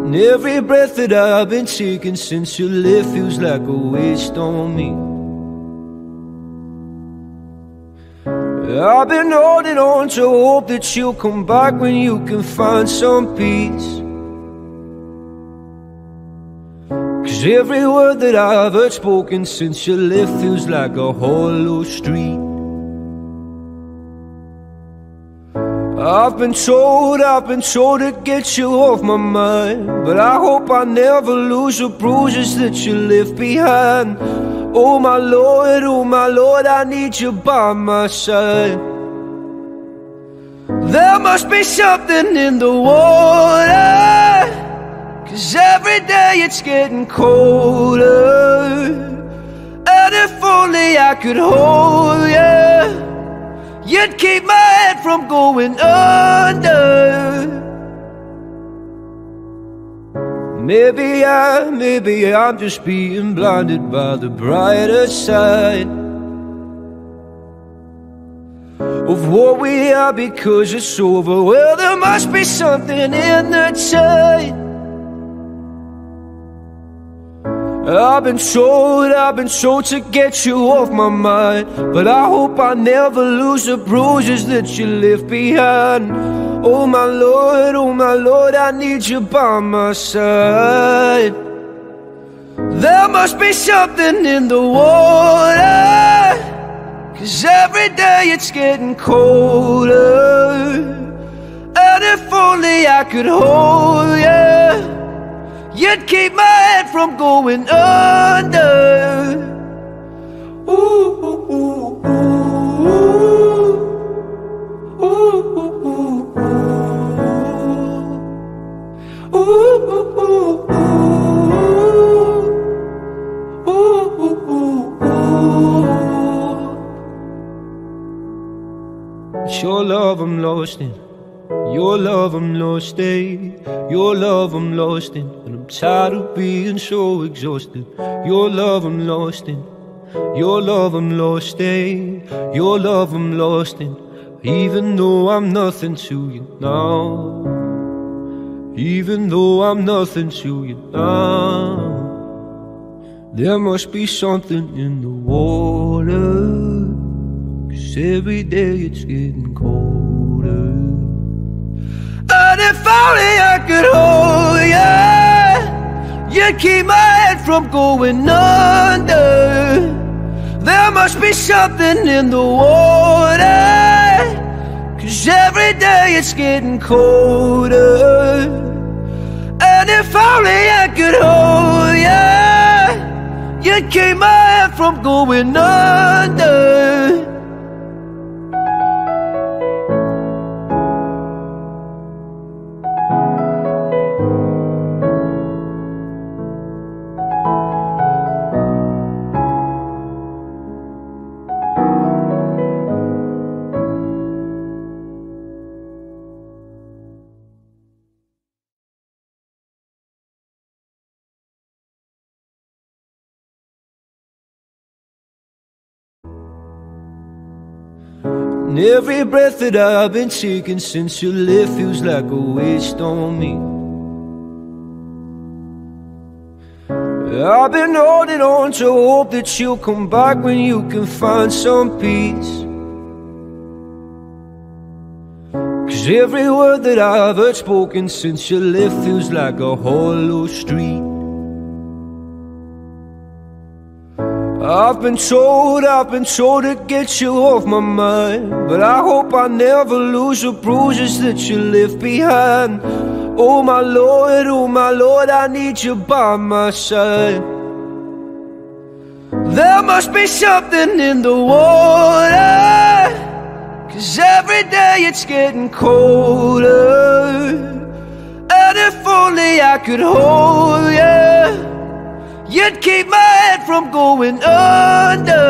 And every breath that I've been taking since you left feels like a waste on me. I've been holding on to hope that you'll come back when you can find some peace. 'Cause every word that I've heard spoken since you left feels like a hollow street. I've been told to get you off my mind, but I hope I never lose the bruises that you left behind. Oh my Lord, I need you by my side. There must be something in the water, 'cause every day it's getting colder. And if only I could hold you, you'd keep my head from going under. Maybe I'm just being blinded by the brighter side of what we are because it's over. Well, there must be something in the tide. I've been told to get you off my mind, but I hope I never lose the bruises that you left behind. Oh my Lord, I need you by my side. There must be something in the water, 'cause every day it's getting colder. And if only I could hold you, you'd keep my head from going under. Ooh, ooh, ooh, ooh, ooh, ooh, ooh, ooh, ooh, It's your love I'm lost in. Your love I'm lost in, your love I'm lost in, and I'm tired of being so exhausted. Your love I'm lost in, your love I'm lost in, your love I'm lost in. Even though I'm nothing to you now, even though I'm nothing to you now, there must be something in the water, 'cause every day it's getting colder. And if only I could hold you, you'd keep my head from going under. There must be something in the water, 'cause every day it's getting colder. And if only I could hold you, you'd keep my head from going under. And every breath that I've been taking since you left feels like a waste on me. I've been holding on to hope that you'll come back when you can find some peace. 'Cause every word that I've heard spoken since you left feels like a hollow street. I've been told to get you off my mind, but I hope I never lose the bruises that you left behind. Oh my Lord, I need you by my side. There must be something in the water, 'cause every day it's getting colder. And if only I could hold you, you'd keep my head from going under.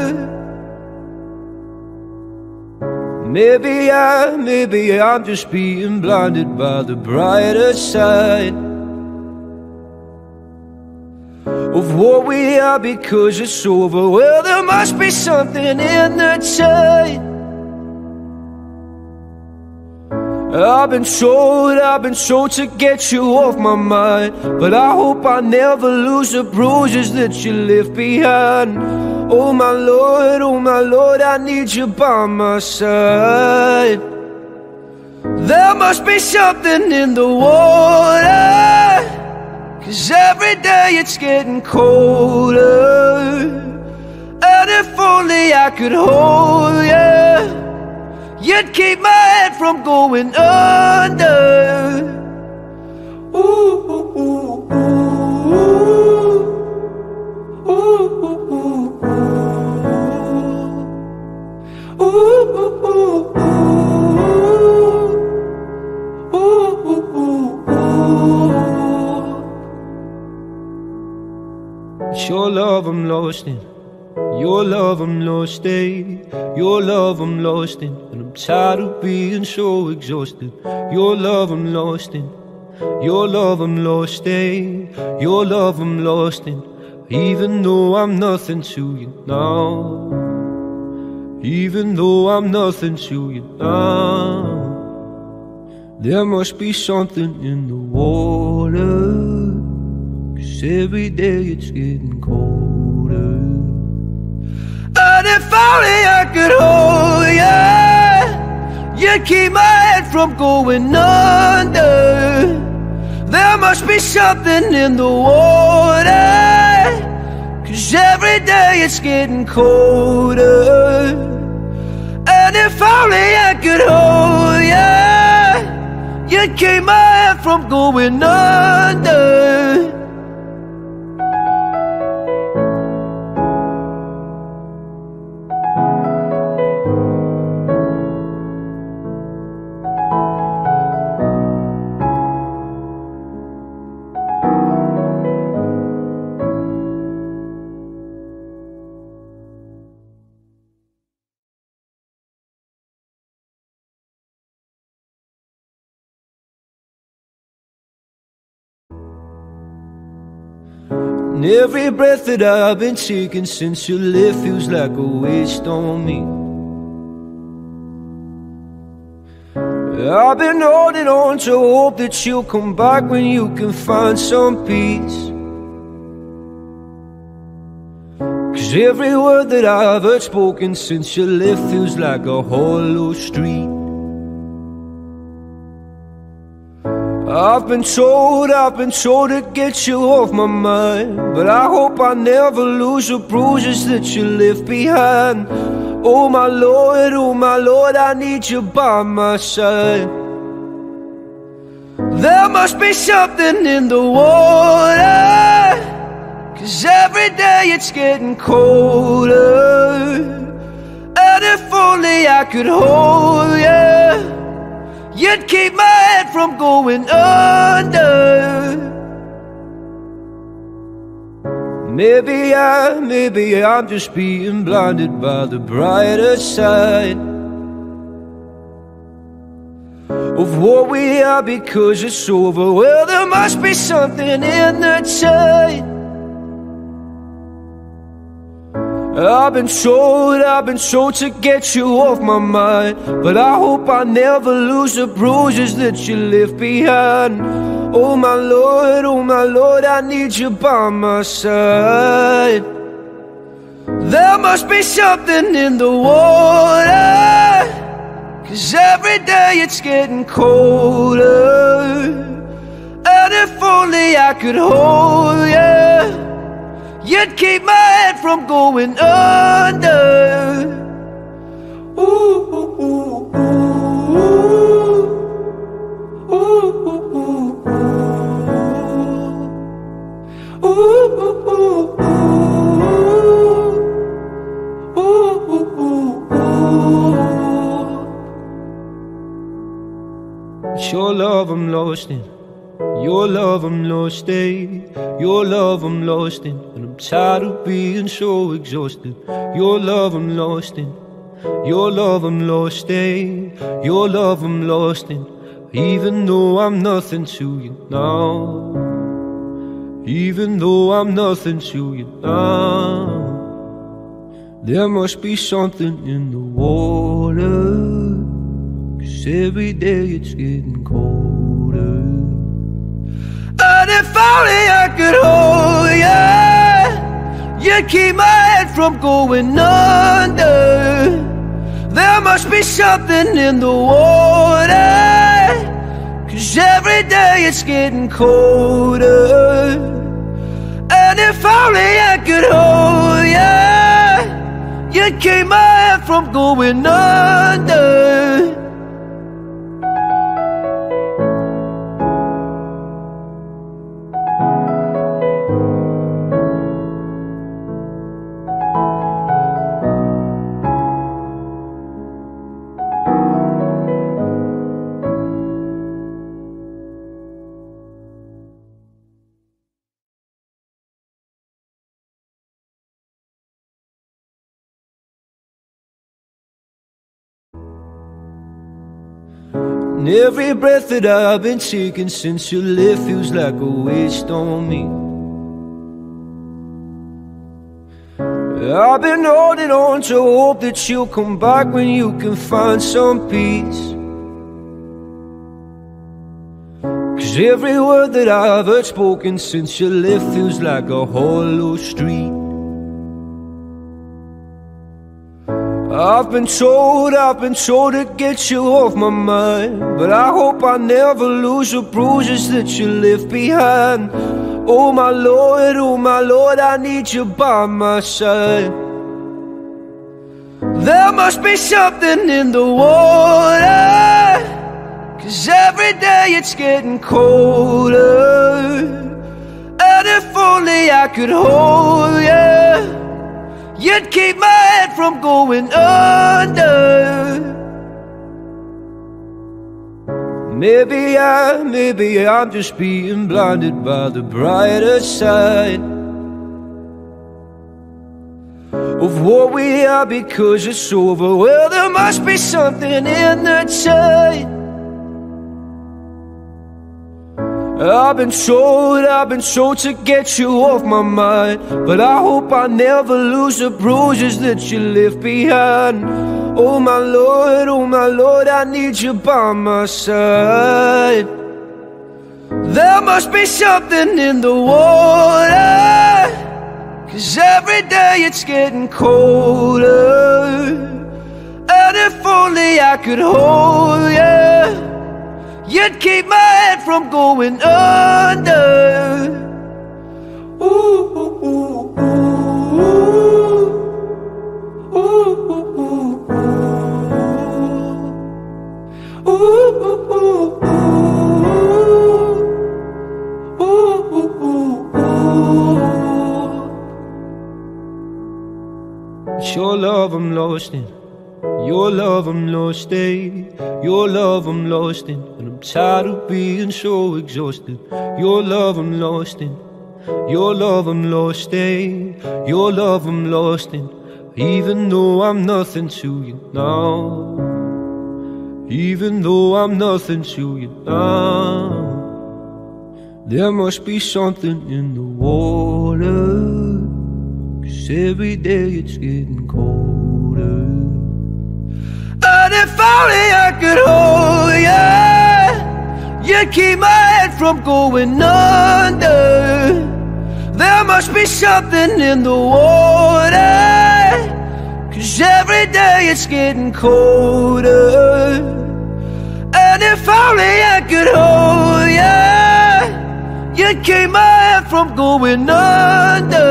Maybe I'm just being blinded by the brighter side of what we are because it's over. Well, there must be something in the tide. I've been told to get you off my mind, but I hope I never lose the bruises that you left behind. Oh my Lord, I need you by my side. There must be something in the water, 'cause every day it's getting colder. And if only I could hold you, you'd keep my head from going under. Ooh, ooh, ooh, ooh, ooh, ooh, ooh, ooh, ooh. It's your love I'm lost in, your love I'm lost in, your love I'm lost in, and I'm tired of being so exhausted. Your love I'm lost in, your love I'm lost in, your love I'm lost in. Even though I'm nothing to you now, even though I'm nothing to you now, there must be something in the water, 'cause every day it's getting colder. And if only I could hold you, you'd keep my head from going under. There must be something in the water, 'cause every day it's getting colder. And if only I could hold you, you'd keep my head from going under. And every breath that I've been taking since you left feels like a waste on me. I've been holding on to hope that you'll come back when you can find some peace. 'Cause every word that I've heard spoken since you left feels like a hollow street. I've been told to get you off my mind, but I hope I never lose the bruises that you left behind. Oh my Lord, I need you by my side. There must be something in the water, 'cause every day it's getting colder. And if only I could hold you, you'd keep my head from going under. Maybe I'm just being blinded by the brighter side of what we are because it's over. Well, there must be something in the tide. I've been told to get you off my mind, but I hope I never lose the bruises that you left behind. Oh my Lord, I need you by my side. There must be something in the water, 'cause every day it's getting colder. And if only I could hold you, you'd keep my head from going under. Ooh, ooh, ooh, ooh, ooh, ooh, ooh, ooh, ooh, ooh, ooh, ooh, ooh. It's your love I'm lost in, your love I'm lost in, your love I'm lost in, and I'm tired of being so exhausted. Your love I'm lost in, your love I'm lost in, your love I'm lost in. Even though I'm nothing to you now, even though I'm nothing to you now, there must be something in the water, 'cause every day it's getting colder. And if only I could hold you, you'd keep my head from going under. There must be something in the water, 'cause every day it's getting colder. And if only I could hold you, you'd keep my head from going under. And every breath that I've been taking since you left feels like a waste on me. I've been holding on to hope that you'll come back when you can find some peace. 'Cause every word that I've heard spoken since you left feels like a hollow street. I've been told to get you off my mind, but I hope I never lose the bruises that you left behind. Oh my Lord, I need you by my side. There must be something in the water, 'cause every day it's getting colder. And if only I could hold you, you'd keep my head from going under. Maybe I'm just being blinded by the brighter side of what we are because it's over. Well, there must be something in the tide. I've been told to get you off my mind, but I hope I never lose the bruises that you left behind. Oh my Lord, I need you by my side. There must be something in the water, 'cause every day it's getting colder. And if only I could hold you, you'd keep my head from going under. Ooh, ooh, ooh, ooh, ooh, ooh, ooh, ooh, ooh, ooh, ooh. It's your love I'm lost in. Your love I'm lost in, your love I'm lost in, and I'm tired of being so exhausted. Your love I'm lost in, your love I'm lost in, your love I'm lost in. Even though I'm nothing to you now, even though I'm nothing to you now, there must be something in the water, 'cause every day it's getting colder. And if only I could hold you, you'd keep my head from going under. There must be something in the water, 'cause every day it's getting colder. And if only I could hold you, you'd keep my head from going under.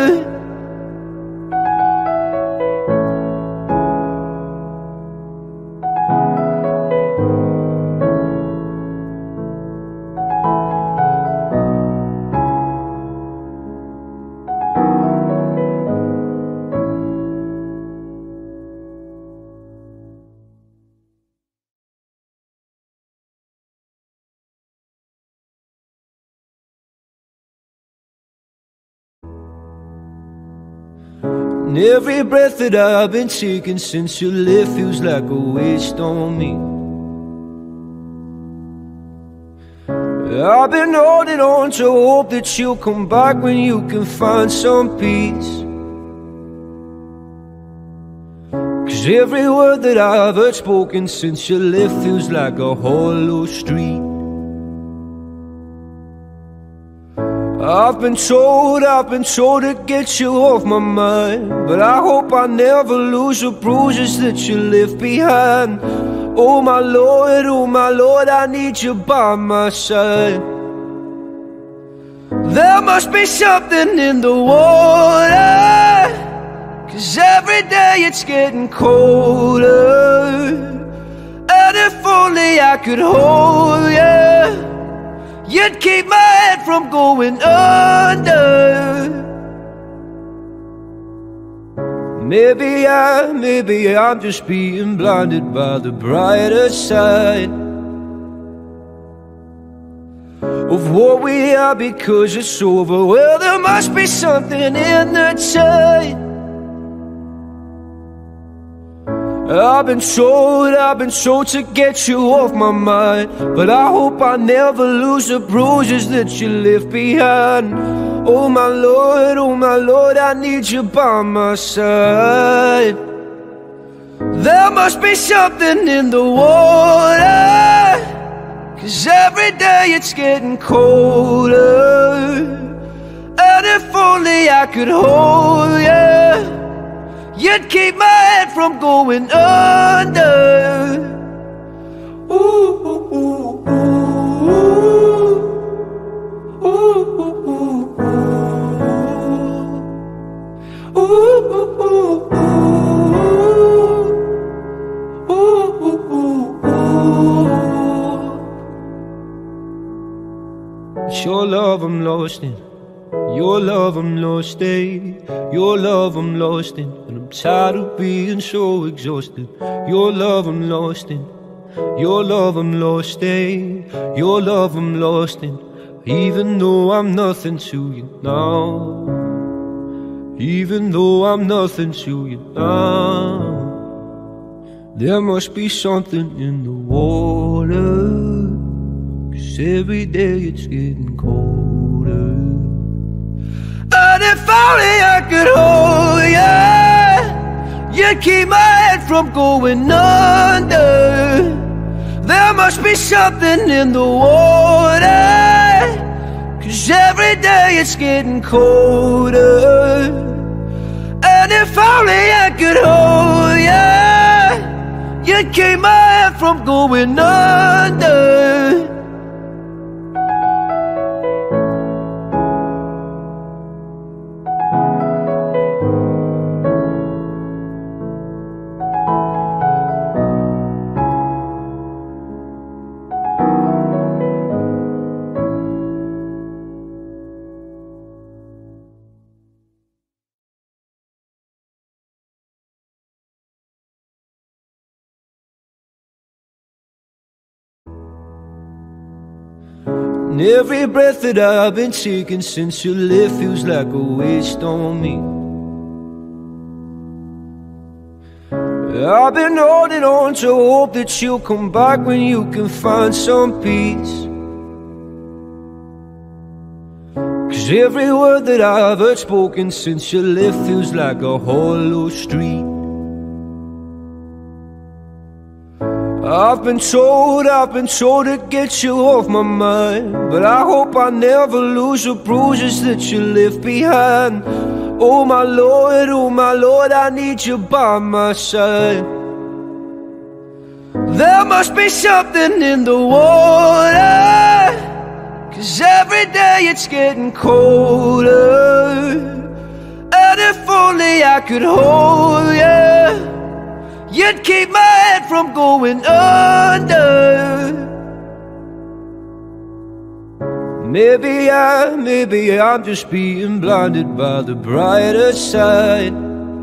And every breath that I've been taking since you left feels like a waste on me. I've been holding on to hope that you'll come back when you can find some peace. 'Cause 'Cause every word that I've heard spoken since you left feels like a hollow street. I've been told to get you off my mind, but I hope I never lose the bruises that you left behind. Oh my Lord, I need you by my side. There must be something in the water, 'cause every day it's getting colder. And if only I could hold you, you'd keep my head from going under. Maybe I'm just being blinded by the brighter side of what we are because it's over. Well, there must be something in the tide. I've been told to get you off my mind, but I hope I never lose the bruises that you left behind. Oh my Lord, I need you by my side. There must be something in the water, 'cause every day it's getting colder. And if only I could hold you, you'd keep my head from going under. Ooh, ooh, ooh, ooh. Ooh, ooh, ooh, ooh. Ooh, ooh, ooh, ooh. Ooh, ooh, ooh, ooh. It's your love I'm lost in, your love I'm lost in, your love I'm lost in, and I'm tired of being so exhausted. Your love I'm lost in, your love I'm lost in, your love I'm lost in. Even though I'm nothing to you now, even though I'm nothing to you now, there must be something in the water, 'cause every day it's getting colder. And if only I could hold you, you'd keep my head from going under. There must be something in the water, 'cause every day it's getting colder. And if only I could hold you, you'd keep my head from going under. And every breath that I've been taking since you left feels like a waste on me. I've been holding on to hope that you'll come back when you can find some peace. 'Cause every word that I've heard spoken since you left feels like a hollow street. I've been told to get you off my mind, but I hope I never lose the bruises that you left behind. Oh my Lord, I need you by my side. There must be something in the water, 'cause every day it's getting colder. And if only I could hold you, you'd keep my head from going under. Maybe I'm just being blinded by the brighter side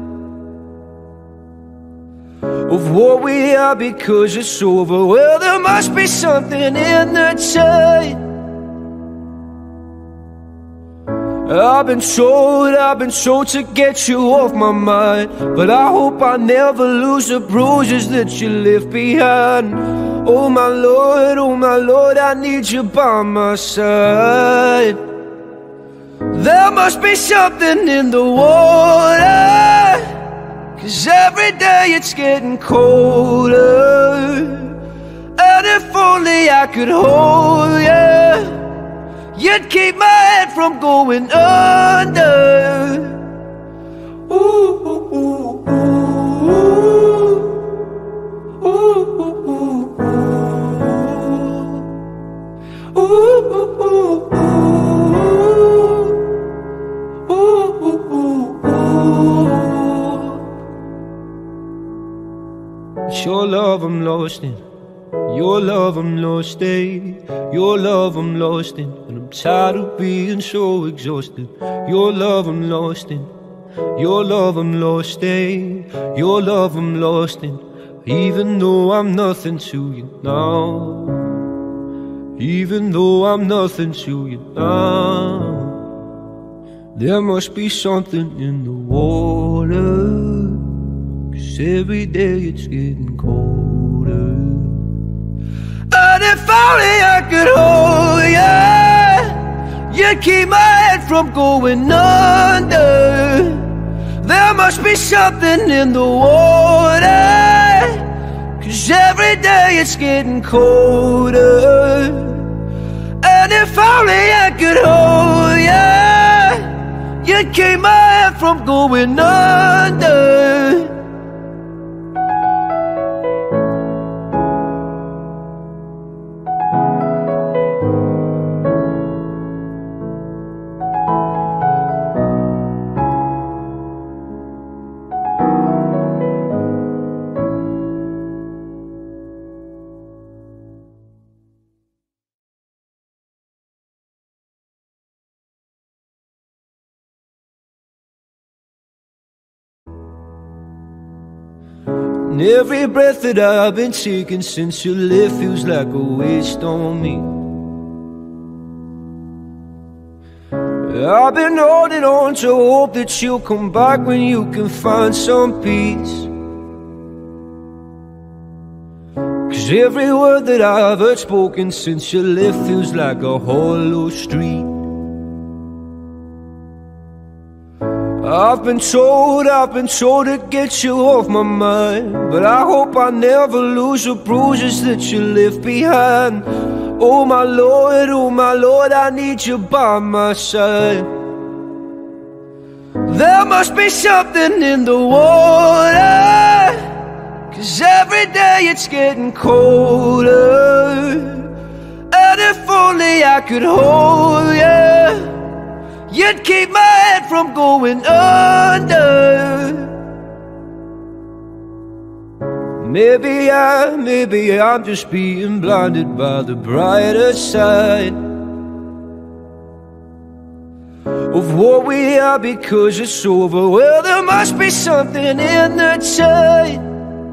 of what we are because it's over. Well, there must be something in the tide. I've been told to get you off my mind, but I hope I never lose the bruises that you left behind. Oh my Lord, I need you by my side. There must be something in the water, 'cause every day it's getting colder. And if only I could hold you, you'd keep my head from going under. Ooh, ooh, ooh, ooh, ooh, ooh, ooh, ooh, ooh, ooh, ooh, ooh. It's your love I'm lost in, your love I'm lost in, your love I'm lost in, and I'm tired of being so exhausted. Your love I'm lost in, your love I'm lost in, your love I'm lost in. Even though I'm nothing to you now, even though I'm nothing to you now, there must be something in the water, 'cause every day it's getting colder. And if only I could hold you, you'd keep my head from going under. There must be something in the water, 'cause every day it's getting colder. And if only I could hold you, you'd keep my head from going under. And every breath that I've been taking since you left feels like a waste on me. I've been holding on to hope that you'll come back when you can find some peace. 'Cause every word that I've heard spoken since you left feels like a hollow street. I've been told to get you off my mind, but I hope I never lose the bruises that you left behind. Oh my Lord, I need you by my side. There must be something in the water, 'cause every day it's getting colder. And if only I could hold you, you'd keep my head from going under. Maybe I'm just being blinded by the brighter side of what we are because it's over. Well, there must be something in the tide.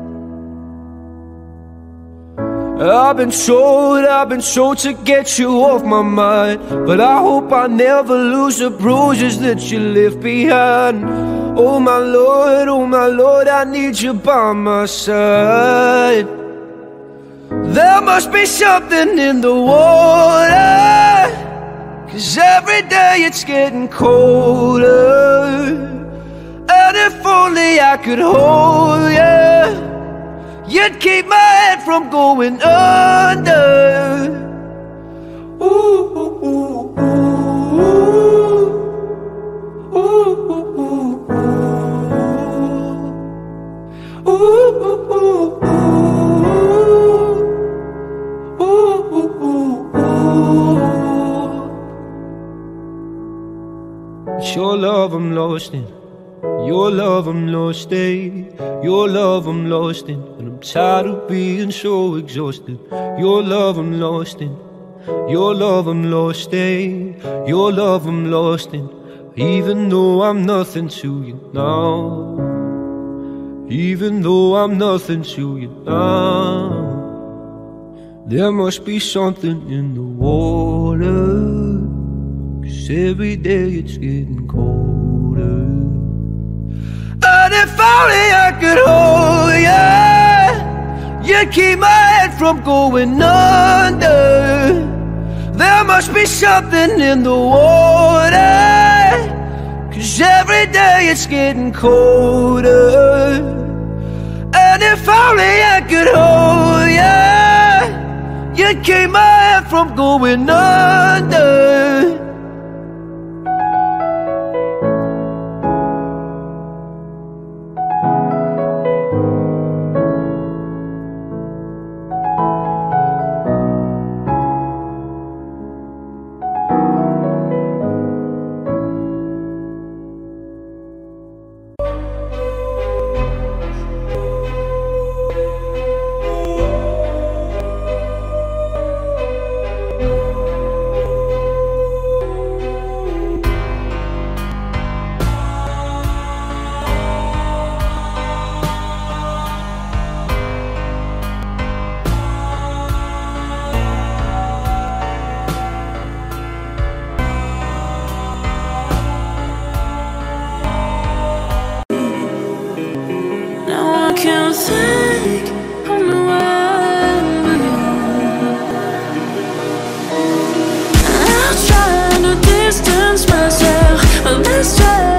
I've been told to get you off my mind, but I hope I never lose the bruises that you left behind. Oh my Lord, I need you by my side. There must be something in the water, 'cause every day it's getting colder. And if only I could hold you, you'd keep my head from going under. Ooh, ooh, ooh, ooh, ooh, ooh, ooh, ooh, ooh, ooh, ooh, ooh. It's your love I'm lost in, your love I'm lost in, your love I'm lost in, and I'm tired of being so exhausted. Your love I'm lost in, your love I'm lost in, your love I'm lost in. Even though I'm nothing to you now, even though I'm nothing to you now, there must be something in the water, 'cause every day it's getting colder. And if only I could hold you, you'd keep my head from going under. There must be something in the water, 'cause every day it's getting colder. And if only I could hold you, you'd keep my head from going under. Can't think of the way. I'm trying to distance myself, but this time